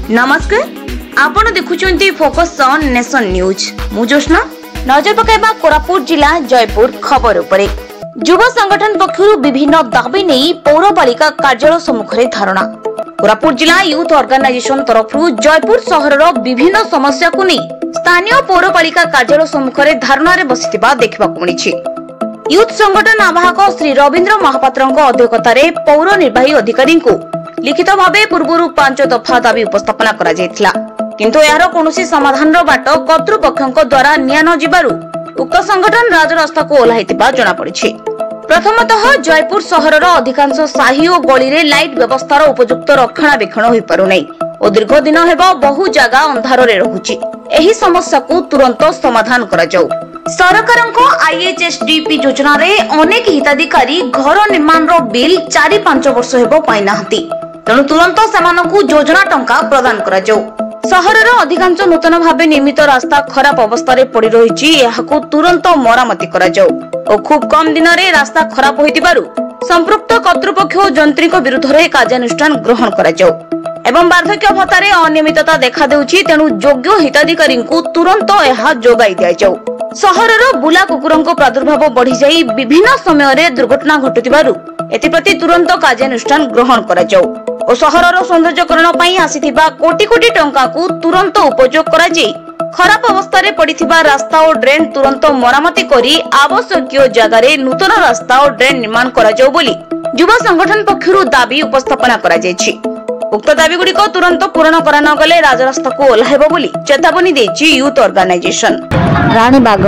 नमस्कार, आपण देखुचंती फोकस ऑन नेशन न्यूज। मु जोष्ना नजर पकाइबा कोरापुट जिला जयपुर खबर उपरे। युवा संगठन पक्षरु विभिन्न दाबी नहीं पौरपालिका कार्यालय सम्मुखरे धारणा। कोरापुट जिला यूथ ऑर्गेनाइजेशन तरफरु जयपुर सहरर विभिन्न समस्या को नहीं स्थानीय पौरपालिका कार्यालय सम्मुखरे धारणा रे बसिथिबा देखिबाकु मिलिछि। यूथ संगठन आवाहक श्री रविंद्र महापात्रଙ୍କ अध्यक्षतारे पौर निर्वाही अधिकारी को लिखित भावे पूर्वरु 5 दफा दाबी उपस्थापना करा जायथिला, किंतु यार कोनोसी समाधान रो बाट कर्तृपक्षक द्वारा निया न जिबारु उक्त संगठन राजरास्ता को ओलाहितिबा जणा पड़िछि। प्रथमतः जयपुर सहरर अधिकांश साही और गली रे लाइट व्यवस्थार उपयुक्त रक्षणाबेक्षण होई पारु नै और दीर्घ दिन हेबा बहु जगह अंधार रे रहुछि। एही समस्या को तुरंत समाधान करा जाऊ। सरकारଙ୍କ आईएचएसडीपी योजना रे अनेक हिताधिकारी घर निर्माण रो बिल 4-5 वर्ष हेबो पाइ नाहंती, तेणु तुरंत सेमानकु योजना टंका प्रदान करा जाऊ। सहरर अधिकांश नूतन भावे निर्मित रास्ता खराब अवस्था रे पड़ी रहिछि, एहाकु तुरंत मरामती करा जाऊ और खूब कम दिन रे रास्ता खराब होइतिबारु संपृक्त कर्तृपक्ष और जंत्रिक विरुद्ध रे कार्यानुष्ठान ग्रहण करा जाऊ एवं वार्धक्य भत्तारे अनियमितता देखा देउछि, तेणु योग्य हिताधिकारी को तुरंत एहा जोगाई दिया जाऊ। सहरर बुला कुकुरଙ୍କ प्रादुर्भाव बढ़ी जाई विभिन्न समय रे दुर्घटना घटुतिबारु एतिप्रति तुरंत कार्यानुष्ठान ग्रहण करा जाऊ और सहरर सौंदर्यकरण पई आसीथिबा कोटी कोटी टंका को तुरंत उपयोग करा जाई खराब अवस्था रे पड़िथिबा रास्ता और ड्रेन तुरंत मरामती करी आवश्यक जगह रे नूतन रास्ता और ड्रेन निर्माण करा जाऊ बोली युवा संगठन पक्षरु दाबी उपस्थापना करा जायछि। उक्त दाबी गुडी को तुरंत पूर्ण करा न गले राजरास्ता को ओल्हाइबो बोली चेतावनी देछि यूथ ऑर्गेनाइजेशन। रानी बाग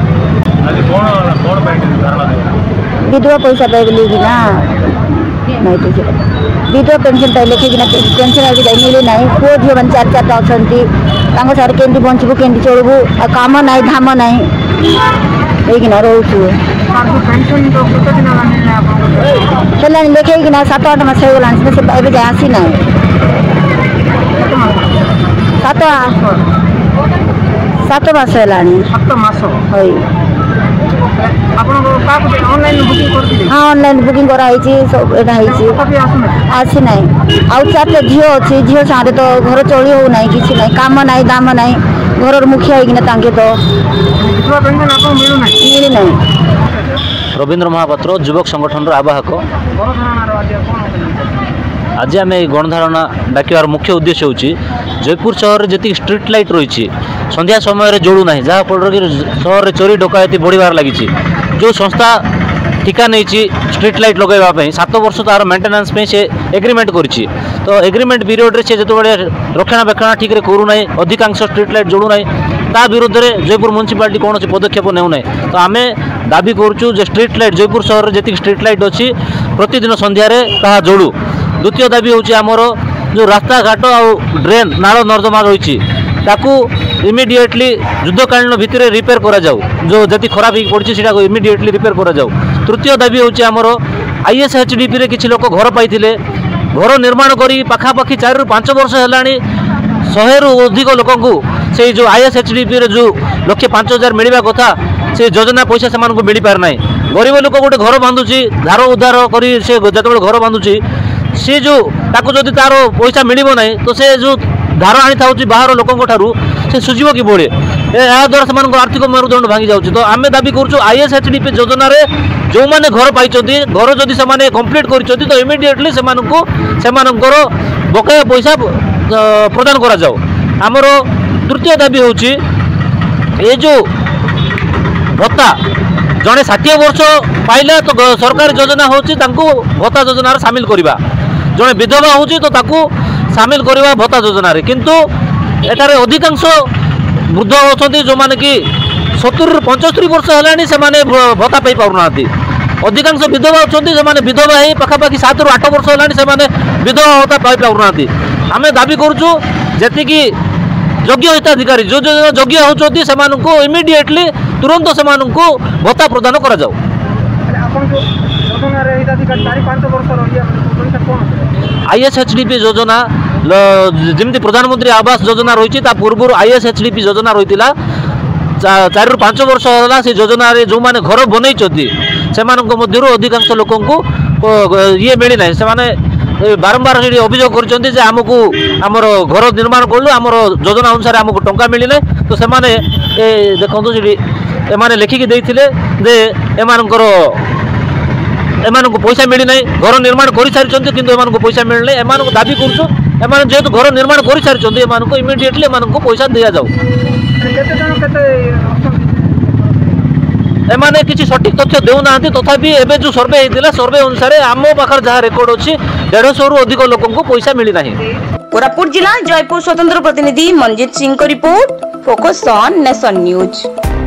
विधवा पैसा पाइबली कि ना नहीं तो विधवा पेंशन पाइले कि ना पेंशन आगे जाई मिले नहीं पुओ झियो मन 4 अछंती तांको सारे केंदी बंचबो केंदी चलबो काम नाही धाम नाही एई कि ना रहउछु पेंशन तो कत दिन लाने आपन चला लेखे कि ना 7-8 मास हो गलान से पाइबे जाय आसी नाही 7 मास हेलानी 7 मास होई आपन का ऑनलाइन बुकिंग कर दिले। हां ऑनलाइन बुकिंग करा हिची सब एटा हिची आसी नाही आउ चारटे झियो अछि झियो सारे तो घर चली हो नाही किछि नाही काम नाही दाम नाही घरर मुखिया हिना तांके तो विधवा पेंशन आपन मिलु नाही मिलि नाही। रविंद्र महापात्र युवक संगठन आवाहक आज आम गणधारणा डाकिबार मुख्य उद्देश्य होची जयपुर सहर जी स्ट्रीट लाइट रही संध्या समय जोड़ू ना जहाँफल कि सहर चोरी डकायती बढ़िबार लगी जो संस्था ठिका नहीं स्ट्रीट लाइट लगेवाई 7 वर्ष तार मेंटेनेंस से एग्रीमेंट करी तो एग्रीमेंट पीरियड से जो रक्षणाबेक्षण ठीक करूना अधिकांश स्ट्रीट लाइट जोड़ू ना ता विरुद्ध में जयपुर म्युनिसिपालिटी कौन पदक्षेप नेउना तो आम दाबी करुचु जे स्ट्रीट लाइट जयपुर सहर जी स्ट्रीट लाइट अच्छी प्रतिदिन संध्यारे ताहा जोड़ू। द्वितीय दाबी होची आमर जो रास्ता घाट और ड्रेन नाल नर्दमा रही इमिडिएटली युद्धकालीन भितर रिपेयर करा जाऊ जो जति खराब हो पड़ी से इमिडिएटली रिपेयर करा जाऊ। तृतीय दाबी होची आमर आईएसएचडीपी रे किछि लोक घर पाइथिले घर निर्माण करी पाखापाखि 4-5 वर्ष हेलानी 100 रु अधिक लोकंकु से जो आईएसएचडीपी रे जो 1,05,000 मिलवा कथा से योजना पैसा से मिल पार ना गरीब लोक गोटे घर बांधुची धार उद्धार करी से जतबे घर बांधुची सी जो ताको जदि तार पैसा मिलिबो नाही तो से जो धार आनी थाउची बाहर लोकंक ठारू से सुझिबो कि बोले या द्वारा से आर्थिक मेरुदंड भांगी जाउची। तो आमे दाबी करूछु आईएसएचडीपी योजना रे जो माने घर पाइचोती घर जदि से माने कंप्लीट करिचोती तो इमिडिएटली से मानकु से मानकर बकाया पैसा प्रदान करा जाऊ। आमर तृतीय दाबी होची ए जो भत्ता जड़े 60 वर्ष पाइला तो सरकारी योजना होची तांको भत्ता योजना सामिल करिबा जड़े विधवा होची तो ताकू सामिल करिबा भत्ता योजना रे किंतु एटारे अधिकांश वृद्ध होछंती जो माने कि 70-75 वर्ष हेलानी से माने भत्ता पाई पाउनाती अधिकांश विधवा होछंती जे माने विधवा हे पाखापाखि 7-8 वर्ष हेलानी से माने विधवा भत्ता पाई पाउनाती। आमे दाबी करूछु जेति कि योग्य हिताधिकारी जो योग्य होछंती से मानकु इमिडिएटली तुरंत से मानकु भत्ता प्रदान करा जाऊ। आईएसएचडीपी योजना जमी प्रधानमंत्री आवास योजना रही पूर्व आईएसएचडीपी योजना रही 4-5 वर्ष है से योजना जो मैंने घर बनई से अधिकांश लोक ये मिलना से बारंबार ये अभियोग कर आमको आमर घर निर्माण कलु आम योजना अनुसार आमको टंका मिली ना तो से देखो एमाने लेखिकी देइथिले जे एमानकर एमानको पैसा मिली ना घर निर्माण कर सारी किंतु एमानको पैसा मिलना एमानको दाबी करूँ एमाने जेहेतु घर निर्माण कर सारी एमानको इमिडिएटली एमानको पैसा दिया जाऊ एमाने किसी सठिक तथ्य देउना तथापि एबे जो सर्वे होता सर्वे अनुसार आम पाखर जहाँ रेकर्ड अच्छी 150 रु अधिक लोक पैसा मिली ना। कोरापुट जिला जयपुर स्वतंत्र प्रतिनिधि मनजीत सिंह को report focus on nation news.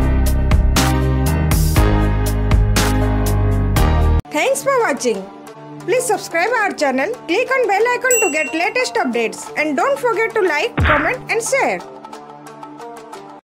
Thanks for watching. Please subscribe our channel, click on bell icon to get latest updates and don't forget to like, comment and share.